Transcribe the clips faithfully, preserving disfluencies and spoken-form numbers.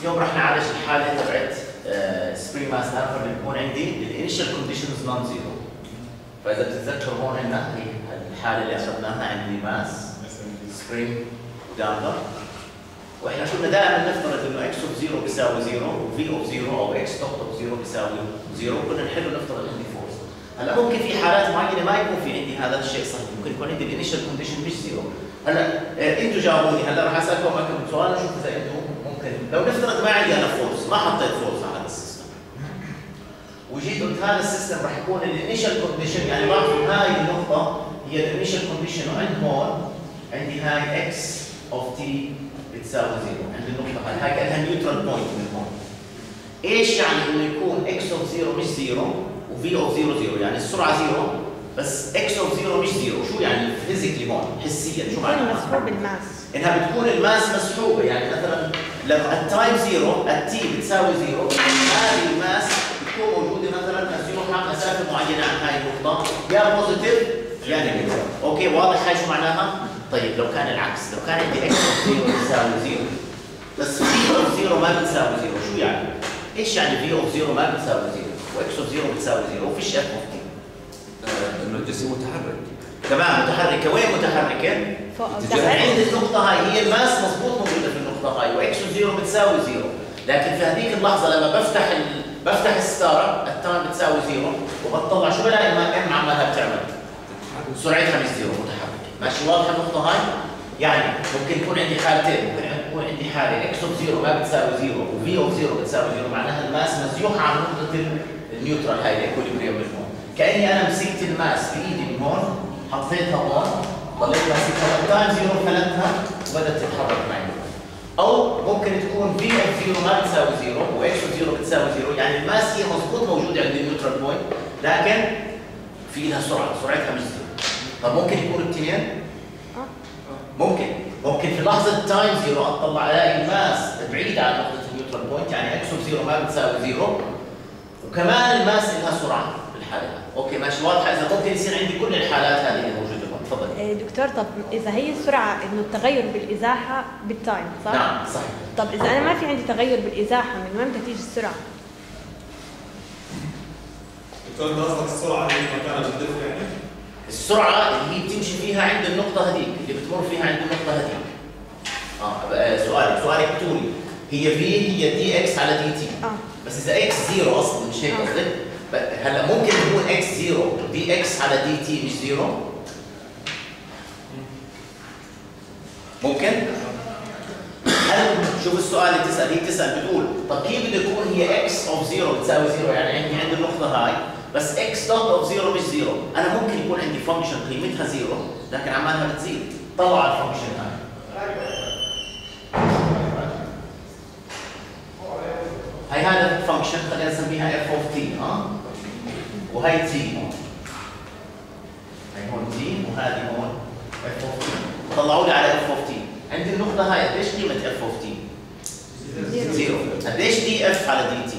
اليوم راح نعالج الحاله تبعت سبرينج ماس نمبر اللي بيكون عندي الانيشال كونديشنز نون زيرو. فاذا بتتذكر هون عندنا هي الحاله اللي اخذناها عندي ماس سبرينج دامبر، واحنا كنا دائما نفترض انه اكس اوف زيرو بيساوي زيرو وفي اوف زيرو او اكس دوت اوف زيرو بيساوي زيرو، كنا نحل ونفترض عندي فورس. هلا ممكن في حالات معينه ما يكون في عندي هذا الشيء صحيح، ممكن يكون عندي الانيشال كونديشن مش زيرو. هلا انتم جاوبوني، هلا راح اسالكم كم سؤال نشوف اذا انتم ممكن. لو نفترض ما عندي انا فورس، ما حطيت فورس على هذا السيستم وجيت قلت هذا السيستم راح يكون الانيشال كونديشن، يعني لاحظوا هاي النقطه هي الانيشال كونديشن، وعند هون عندي هاي اكس اوف تي بتساوي زيرو عند النقطه هاي، هاي كانها نيوترال بوينت من هون. ايش يعني انه يكون اكس اوف زيرو مش زيرو وفي اوف زيرو زيرو؟ يعني السرعه زيرو بس اكس اوف زيرو مش زيرو. شو يعني فيزيكلي هون حسيا شو معناها؟ مسحوب الماس، انها بتكون الماس مسحوبه. يعني مثلا لما التايم زيرو التي بتساوي زيرو، هذه الماس بتكون موجوده مثلا مسيوحه مسافه معينه عن هاي النقطه، يا بوزيتيف يا نيجاتيف. اوكي واضح هاي شو معناها؟ طيب لو كان العكس، لو كان عندي اكس اوف زيرو بتساوي زيرو بس في اوف زيرو ما بتساوي زيرو، شو يعني؟ ايش يعني في اوف زيرو ما بتساوي زيرو واكس اوف زيرو بتساوي زيرو وفيش اف اوف تي؟ انه الجسم متحرك. تمام متحركه. وين متحركه؟ فوق او يعني عند تحت. النقطه هاي هي الماس مضبوط موجوده في النقطه هاي واكس اوف زيرو بتساوي زيرو، لكن في هذيك اللحظه لما بفتح ال... بفتح الستاره التايم بتساوي زيرو وبطلع شو بلاقي ام عمالها بتعمل؟ سرعتها مش زيرو متحركه. ماشي واضحه النقطه هاي؟ يعني ممكن يكون عندي حالتين، ممكن يكون عندي حاله اكس اوف زيرو ما بتساوي زيرو وفي اوف زيرو بتساوي زيرو، معناها الماس مسيوحه عن نقطه النيوترال هاي الاكوليبريم من هون. كاني انا مسكت الماس بايدي من هون حطيتها هون ضليت ماسكها والتايم زيرو فلتها وبدات تتحرك معي. او ممكن تكون في اوف زيرو ما بتساوي زيرو واكس اوف زيرو بتساوي زيرو، يعني الماس هي مضبوط موجوده عند النيوترال بوينت لكن في لها سرعه، سرعتها مش زيرو. طب ممكن يكونوا الاثنين؟ ممكن ممكن في لحظه تايم زيرو اطلع الاقي الماس بعيد عن نقطه النيوترال بوينت، يعني اكس اوف زيرو ما بتساوي زيرو وكمان الماس لها سرعه بالحاله هذه. اوكي ماشي واضحه؟ اذا ممكن يصير عندي كل الحالات هذه اللي موجوده هون. تفضل. دكتور طب اذا هي السرعه انه التغير بالازاحه بالتايم صح؟ نعم صحيح. طب اذا انا ما في عندي تغير بالازاحه من وين بدها تيجي السرعه؟ دكتور انت قصدك السرعه اللي مكانها بتدف يعني؟ السرعه اللي هي بتمشي فيها عند النقطه هذيك، اللي بتمر فيها عند النقطه هذيك. اه سؤالك سؤالك بتقولي هي في هي دي اكس على دي تي. اه بس اذا اكس زيرو اصلا مش هيك قصدك؟ هلا ممكن تكون اكس زيرو دي اكس على دي تي مش زيرو؟ ممكن؟ هل شوف السؤال اللي بتسال، هي بتسال بتقول طب كيف بده يكون هي اكس اوف زيرو بتساوي زيرو؟ يعني عندي عند النقطه هاي بس اكس دوت اوف زيرو مش زيرو، انا ممكن يكون عندي فانكشن قيمتها زيرو لكن عمالها بتزيد. طلع الفانكشن هاي. هاي هذا الفانكشن خلينا نسميها اف اوف تي. اه وهي تي هون، هي هون تي وهذه هون اف اوف تي. طلعوا لي على اف اوف تي. عندي النقطه هاي قديش قيمه اف اوف تي؟ زيرو. قديش دي اف على دي تي؟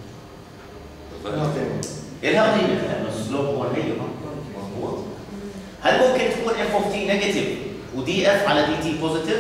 إلها قيمة لأنه السلوب هو هي مضبوط. هل ممكن تكون اف اوف تي نيجاتيف ودي اف على دي تي بوزيتيف؟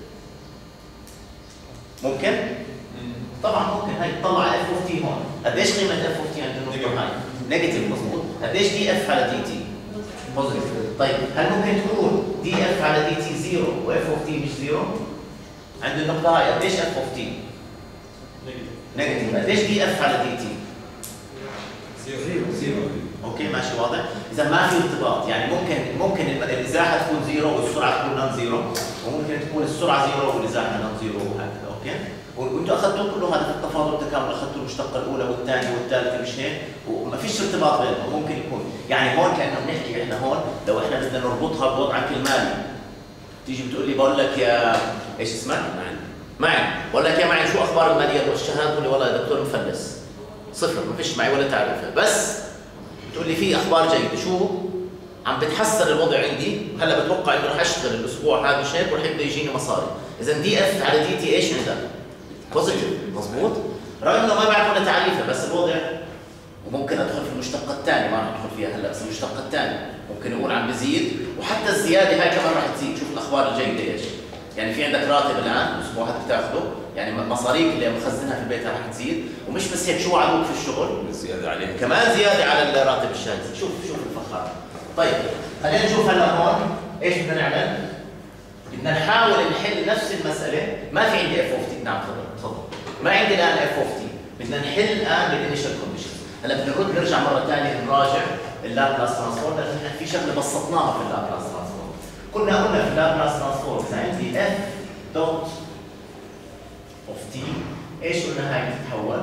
ممكن؟ طبعا ممكن. هي تطلع اف اوف تي هون، قديش قيمة اف اوف تي عند النقطة هاي؟ نيجاتيف مضبوط. قديش دي اف على دي تي؟ بوزيتيف. طيب هل ممكن تكون دي اف على دي تي زيرو واف اوف تي مش زيرو؟ عند النقطة هاي قديش اف اوف تي؟ نيجاتيف. قديش دي اف على دي تي؟ زيرو زيرو. اوكي ماشي واضح؟ اذا ما في ارتباط، يعني ممكن ممكن الازاحه تكون زيرو والسرعه تكون نون زيرو، وممكن تكون السرعه زيرو والازاحه نون زيرو وهكذا. اوكي؟ وانتم اخذتوا كله هذا في التفاضل والتكامل، اخذتوا المشتقه الاولى والثانيه والثالثه مش هيك؟ وما فيش ارتباط بينهم. ممكن يكون يعني هون كانه بنحكي احنا هون لو احنا بدنا نربطها بوضعك المالي، تيجي بتقول لي بقول لك يا ايش اسمك؟ معين. معين، بقول لك يا معين شو اخبار الماليه والشهاده؟ تقول لي والله يا دكتور مفلس. صفر، ما فيش معي ولا تعرفه، بس بتقول لي في اخبار جيده. شو؟ عم بتحسن الوضع عندي، هلا بتوقع انه رح اشتغل الاسبوع هذا مش هيك ورح يبدا يجيني مصاري. اذا دي اف على دي تي ايش عندك؟ بوزيتيف، مضبوط؟ رغم انه ما بعرف ولا تعريفه بس الوضع. وممكن ادخل في المشتقه الثانيه، ما رح ادخل فيها هلا، بس المشتقه الثانيه ممكن نقول عم بزيد، وحتى الزياده هاي كمان رح تزيد. شوف الاخبار الجيده ايش؟ يعني في عندك راتب الان الاسبوع هذا بتاخذه، يعني المصاريف اللي مخزنها في البيت راح تزيد، ومش بس هيك شو وعدوك في الشغل؟ زياده عليه كمان زياده على الراتب الشهري. شوف شوف الفخار. طيب خلينا نشوف هلا هون ايش بدنا نعمل؟ بدنا نحاول نحل نفس المساله. ما في عندي اف اوف تي. نعم تفضل تفضل. ما عندي الان اف اوف تي. بدنا نحل الان بالانيشال كونديشنز. هلا بدنا نرد نرجع مره ثانيه نراجع اللابلاس ترانسفورم، لانه في شغله بسطناها في اللابلاس ترانسفورم. كنا قلنا في اللابلاس ترانسفورم اذا عندي اف دوت اوف تي ايش قلنا هاي بتتحول؟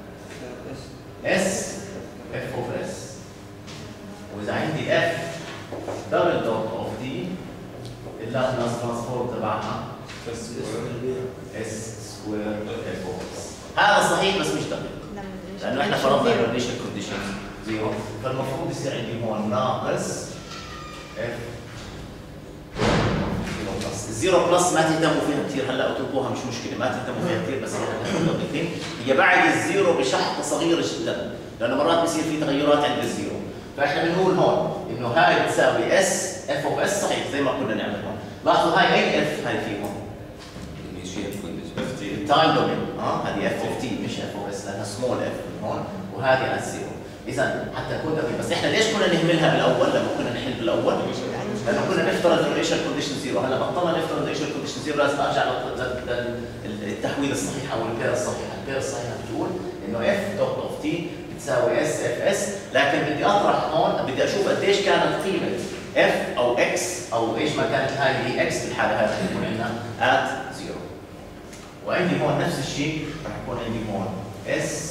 اس اف اوف اس. واذا عندي اف دبل دوت اوف دي اللابلاس ترانسفورم تبعها اس سكوير اف اوف اس. هذا صحيح بس مش دقيق، لانه احنا فرضنا الانيشال كونديشن زيرو، فالمفروض يصير عندي هون ناقص اف الزيرو بلس. ما تهتموا فيها كثير هلا، اتركوها مش مشكله، ما تهتموا فيها كثير، بس احنا دقيقين. هي بعد الزيرو بشحطه صغيره جدا، لانه مرات بصير في تغيرات عند الزيرو. فاحنا بنقول هون انه هاي بتساوي اس اف اوف اس صحيح زي ما كنا نعمل هون. لاحظوا هاي اي اف هاي فيهم؟ التايم دومين. اه هذه اف اوف تي مش اف اوف اس، لانها سمول اف هون، وهذه على الزيرو. اذا حتى نكون دقيق، بس احنا ليش كنا نهملها بالاول لما كنا نحل بالاول؟ لانه كنا نفترض الانيشال كونديشن زيرو. هلا بطلنا نفترض الانيشال كونديشن زيرو، لازم ارجع للتحويل الصحيح او البير الصحيحه. البير الصحيحه بتقول انه اف دوت اوف تي بتساوي اس اف اس، لكن بدي اطرح هون، بدي اشوف قديش كانت قيمه اف او اكس او ايش ما كانت هاي هي اكس في الحاله هذه بيكون عندنا ات زيرو. وعندي هون نفس الشيء راح يكون عندي هون اس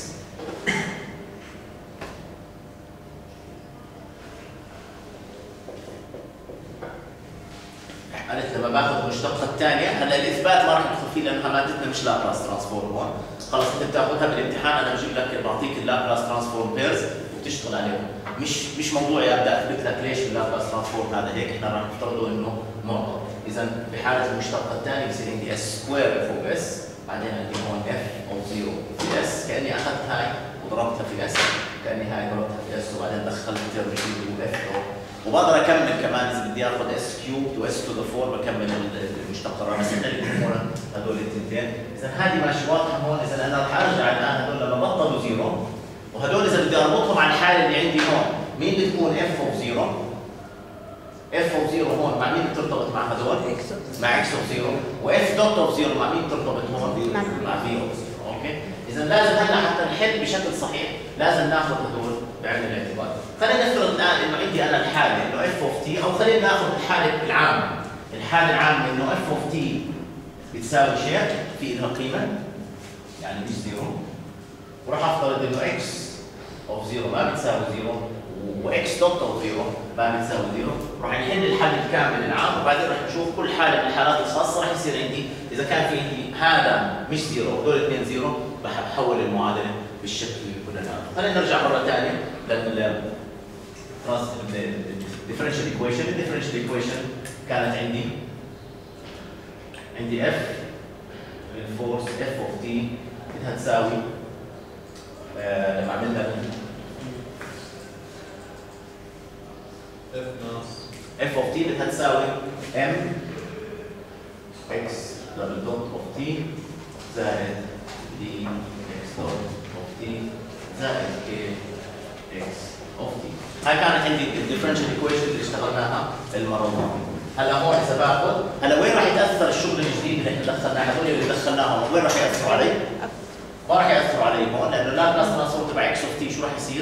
قالت لما باخذ المشتقه الثانيه. هلا الاثبات ما راح ندخل فيه لانها مادتنا مش لابلاس ترانسفورم هون، خلص انت بتاخذها بالامتحان، انا بجيب لك بعطيك اللابلاس ترانسفورم بيرز وبتشتغل عليهم. مش مش موضوعي ابدا اثبت لك ليش اللابلاس ترانسفورم هذا هيك، احنا راح نفترضه انه معطى. اذا بحاله المشتقه الثانيه بصير عندي اس سكوير اف اوف اس، بعدين عندي هون اف او زيرو في اس، كاني اخذت هاي وضربتها في اس، كاني هاي ضربتها في اس، وبعدين دخلت ترم جديد اف او، وبقدر اكمل كمان اذا بدي اخذ اس كيوب واس تو ذا فور بكمل المشتقه الرئيسيه اللي هون هذول التنتين. اذا هذه ماشي واضحه هون. اذا انا رح ارجع الان هذول لما بطلوا زيرو، وهذول اذا بدي اربطهم على الحاله اللي عندي هون، مين بتكون اف اوف زيرو؟ اف اوف زيرو هون مع مين بترتبط مع هذول؟ مع اكس اوف زيرو. واف دوت اوف زيرو مع مين بترتبط هون؟ مع في اوف زيرو. اوكي؟ اذا لازم هلا حتى نحل بشكل صحيح لازم ناخذ هذول بعين الاعتبار. خلينا نفترض الان انه عندي انا الحاله انه اف اوف تي، او خلينا ناخذ الحاله العامه. الحاله العامه انه اف اوف تي بتساوي شيء في لها قيمه يعني مش زيرو، وراح افترض انه اكس اوف زيرو ما بتساوي زيرو، واكس دوت اوف زيرو ما بتساوي زيرو. راح نحل الحل الكامل العام، وبعدين راح نشوف كل حاله من الحالات الخاصه. راح يصير عندي اذا كان في عندي هذا مش زيرو وهذول اثنين زيرو، راح احول المعادله بالشكل اللي كنا نعرفه. خلينا نرجع مره ثانيه لل differential equation. الديفرنشال ايكويشن كانت عندي عندي اف الفورس اف اوف تي بدها تساوي آه لما عملنا اف ناقص اف اوف تي بدها تساوي ام اكس دبل دوت اوف تي زائد دي اكس دوت اوف تي زائد كي اكس اوف تي. هاي كانت عندي الديفرنشال ايكويشن اللي اشتغلناها المره الماضيه. هلا هون اذا باخذ هلا وين راح يتاثر الشغل الجديد اللي احنا دخلناه؟ هذول اللي دخلناهم وين راح ياثروا علي؟ ما راح ياثروا علي هون، لانه اللابلاس ترانسفورم تبع اكس اوف تي شو راح يصير؟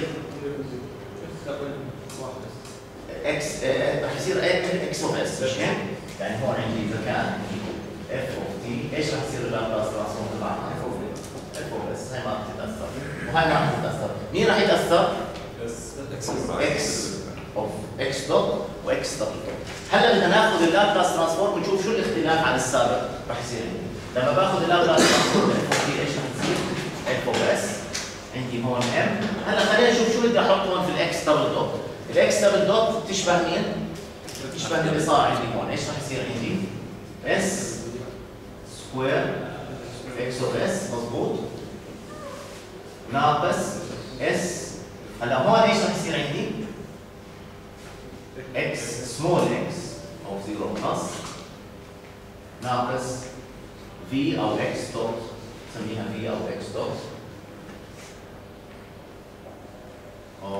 اكس راح يصير اكس اوف اس مش هيك؟ يعني هون عندي اذا كان اف اوف تي ايش راح يصير اللابلاس ترانسفورم تبعها؟ اف اوف اف اوف اس. هاي ما راح تتاثر وهاي ما راح تتاثر. مين راح يتاثر؟ اكس اوف اكس دوت واكس دبل دوت. هلا بدنا ناخذ اللابلاس ترانسفورم ونشوف شو الاختلاف عن السابق راح يصير عندي. لما باخذ اللابلاس ترانسفورم اف اوف تي ايش راح تصير؟ اف اوف اس عندي هون ام. هلا خلينا نشوف شو بدي احط هون في الاكس دبل دوت. الاكس دبل دوت تشبه مين؟ تشبه اللي صار عندي هون. ايش راح يصير عندي؟ اس سكوير اكس اوف اس مضبوط ناقص اس. هلا هون ايش راح يصير عندي؟ اكس سمول اكس او زيرو بلس ناقص في او اكس دوت نسميها في او اكس دوت او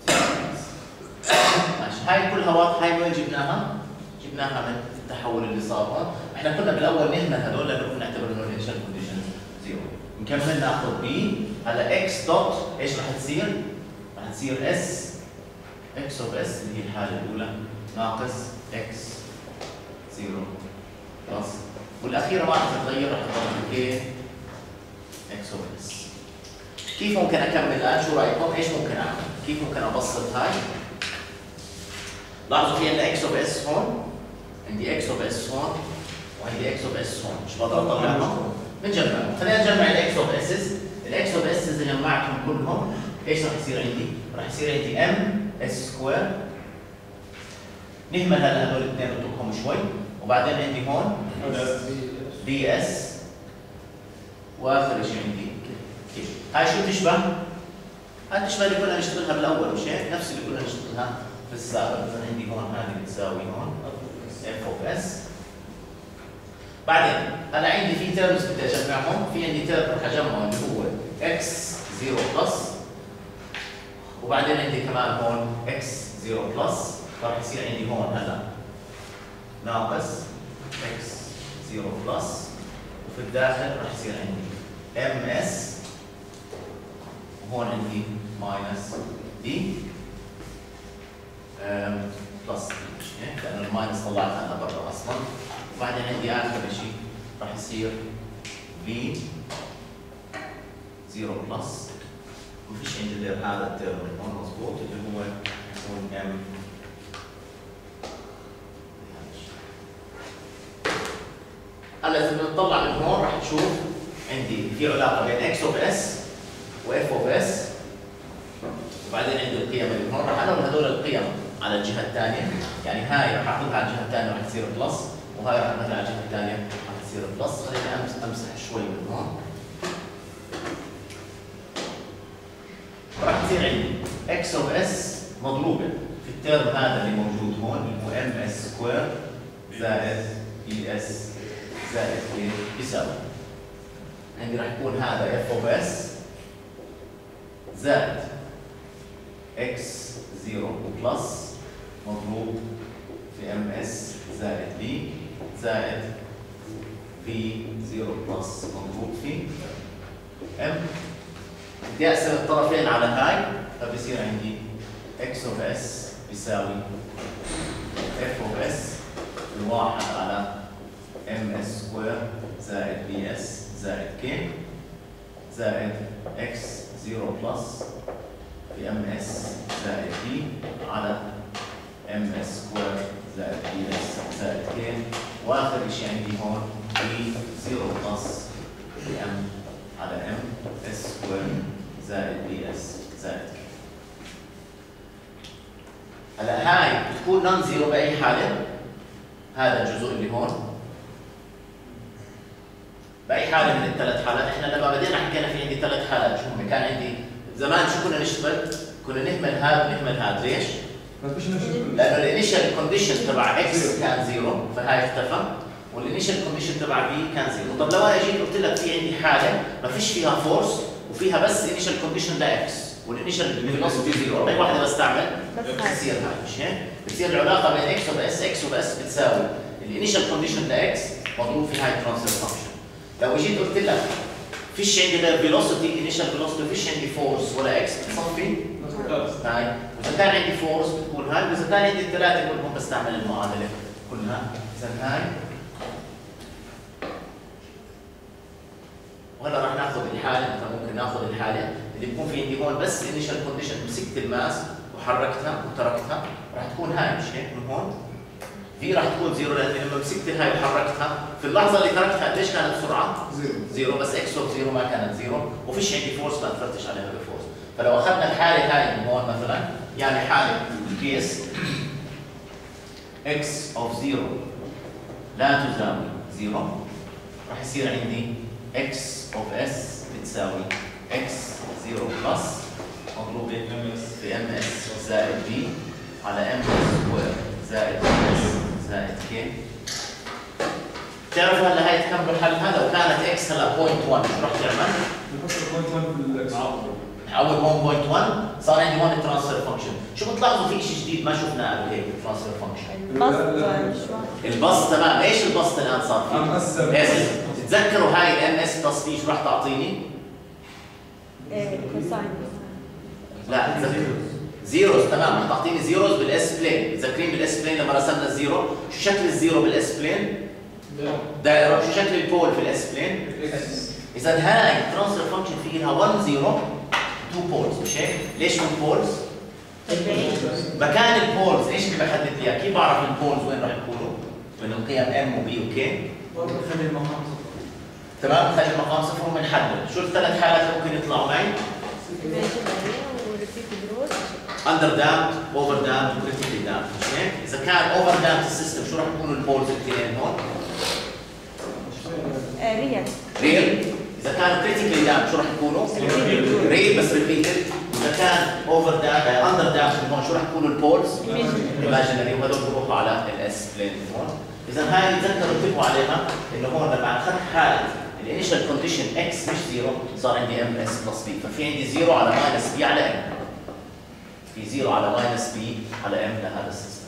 ماشي. هاي كلها واضحه. هاي وين جبناها؟ جبناها من التحول اللي صار هون. احنا كنا بالاول نهمل هذول لانه كنا نعتبر انه الانيشال كونديشن زيرو. نكمل ناخذ بي على اكس دوت ايش رح تصير؟ رح تصير اس اكس اوف اس اللي هي الحاله الاولى ناقص اكس زيرو خلاص. والاخيره ما رح تتغير، رح تضل كي اكس اوف اس. كيف ممكن اكمل الان؟ شو رايكم؟ ايش ممكن اعمل؟ كيف ممكن ابسط هاي؟ لاحظوا في عندنا اكس اوف اس هون، عندي اكس اوف اس هون، وعندي اكس اوف اس هون. شو بقدر اطلعهم؟ بنجمعهم. خلينا نجمع الاكس اوف اسز. الاكس اوف اسز اذا جمعتهم كلهم ايش راح يصير عندي؟ راح يصير عندي ام اس سكوير. نهمل هلا هدول الاثنين نتركهم شوي، وبعدين عندي هون دي اس، واخر شيء عندي كيف. هاي شو تشبه؟ هاي تشبه اللي كنا نشتغلها بالاول مش هيك؟ نفس اللي كنا نشتغلها في السابق. مثلا عندي هون هذه بتساوي هون اف اوف اس. بعدين انا عندي في تيرمز بدي اجمعهم. في عندي تيرم رح اجمعه اللي هو اكس زيرو بلس، وبعدين عندي كمان هون اكس زيرو بلس، فراح يصير عندي هون هلا ناقص اكس زيرو بلس، وفي الداخل راح يصير عندي ام اس، وهون عندي ماينس دي بلس دي، لانه الماينس طلعتها انا برا اصلا. وبعدين عندي اخر شيء راح يصير في زيرو بلس، ما فيش عندي غير هذا الترم هون مضبوط اللي هو يكون ام. هلا اذا بدنا نطلع من هون راح نشوف عندي في علاقه بين اكس اوف اس واف اوف اس، وبعدين عندي القيم اللي هون راح انقل هذول القيم على الجهه الثانيه. يعني هاي راح اخذها على الجهه الثانيه راح تصير بلس، وهاي راح اخذها على الجهه الثانيه راح تصير بلس. خليني امسح شوي من هون. راح تصير عندي اكس اوف اس مضروبه في الترم هذا اللي موجود هون اللي هو ام اس سكوير زائد اي اس زائد كي يساوي عندي راح يكون هذا اف اوف اس زائد اكس زيرو بلس مضروب في ام اس زائد بي زائد في زيرو بلس مضروب في ام. بدي اقسم الطرفين على هاي، فبصير عندي اكس اوف اس بيساوي اف اوف اس الواحد على ام اس سكوير زائد بي اس زائد كي زائد اكس زيرو بلس في ام اس زائد بي على ام اس سكوير زائد بي اس زائد كي، واخر شيء عندي هون بي زيرو بلس في ام على ام اس سكوير زائد بي اس زائد كي. هلا هاي بتكون نون زيرو باي حاله. هذا الجزء اللي هون باي حاله من الثلاث حالات. احنا لما بدينا حكينا في عندي ثلاث حالات. شو هم؟ كان عندي زمان شو كنا نشتغل؟ كنا نهمل هذا ونهمل هذا. ليش؟ لانه الانيشال كونديشن تبع اكس كان زيرو فهاي اختفى، والانيشال كونديشن تبع بي كان زيرو. طب لو انا جيت قلت لك في عندي حاله ما فيش فيها فورس وفيها بس انيشال كونديشن لاكس والانيشال فيلوسيتي زيرو، اي واحده بستعمل؟ بتصير هاي مش هيك؟ بتصير العلاقه بين اكس وباس اكس وباس بتساوي الانيشال كونديشن لاكس مضروب في هاي الترانسفير فانكشن. لو جيت قلت لك فيش عندي غير فيلوسيتي انيشال فيلوسيتي فيش عندي فورس ولا اكس بتصفي هاي، واذا كان عندي فورس بتكون هاي، واذا كان عندي الثلاثه كلهم بستعمل المعادله كلها. اذا هاي وهلا راح ناخذ الحاله. مثلا ممكن ناخذ الحاله اللي بيكون في عندي هون بس انيشال كونديشن، مسكت الماس وحركتها وتركتها راح تكون هاي مش هيك؟ من هون في راح تكون زيرو لاني لما مسكت هاي وحركتها في اللحظه اللي تركتها قديش كانت السرعه؟ زيرو زيرو بس اكس اوف زيرو ما كانت زيرو، وفيش عندي فورس ما تفتش عليها بفورس. فلو اخذنا الحاله هاي من هون مثلا، يعني حاله الكيس اكس اوف زيرو لا تساوي زيرو، راح يصير عندي اكس اوف اس بتساوي اكس زيرو بلس مضروبه في ام اس زائد بي على ام سكوير زائد اس زائد كي بتعرف هلا هاي تكمل حلها لو كانت اكس هلا بوينت واحد شو رح تعمل؟ بحط بوينت واحد بالاكس نعوض هون بوينت واحد صار عندي هون الترانسفير فانكشن، شو بتلاحظوا في شيء جديد ما شفناه قبل هيك بالترانسفير فانكشن؟ البسط شوي. البسط تمام، ايش البسط الان صار فيه؟ عم قسم. إيه، تتذكروا هاي الام اس بلس بي شو رح تعطيني؟ كوساين. لا تذكروا زيروز تمام، رح تعطيني زيروز بالاس بلين، متذكرين بالاس بلين لما رسمنا الزيرو، شو شكل الزيرو بالاس بلين؟ دائرة، شو شكل البول في الاس بلين؟ إذا هاي الترانسفير فانكشن في لها واحد زيرو تو بولز مش هيك؟ ليش تو بولز؟ مكان البولز ايش اللي بحدد لي اياه؟ كيف بعرف البولز وين راح يكونوا؟ من القيم ام وبي وكي؟ خلي المقام تمام، خلي المقام صفر وبنحدد، شو الثلاث حالات اللي ممكن يطلعوا معي؟ اندر دامد، اوفر دامد، وكريتيكلي دامد، مش هيك؟ إذا كان اوفر دامد السيستم شو راح يكونوا البولز الاثنين هون؟ ريال. ريل. إذا كانوا كريتيكلي دامد شو راح يكونوا؟ ريل بس ريبيتد. إذا كان اوفر دامد اندر دامد هون شو راح يكونوا البولز؟ ايماجينري، وهذول بروحوا على الاس بلين هون. إذا هاي تذكروا انتبهوا عليها إنه هون لما أخذت حالة الانيشال كونديشن اكس مش زيرو صار عندي ام اس بلس بي، ففي عندي زيرو على ماينس بي على ام. في زيرو على ماينس بي على ام لهذا السيستم.